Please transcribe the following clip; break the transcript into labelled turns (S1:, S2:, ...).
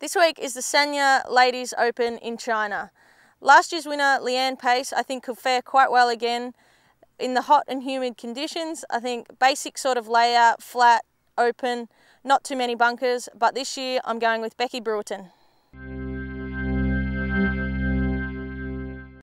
S1: This week is the Sanya Ladies Open in China. Last year's winner, Leanne Pace, I think could fare quite well again. In the hot and humid conditions, I think basic sort of layout, flat, open, not too many bunkers, but this year I'm going with Becky Brewerton.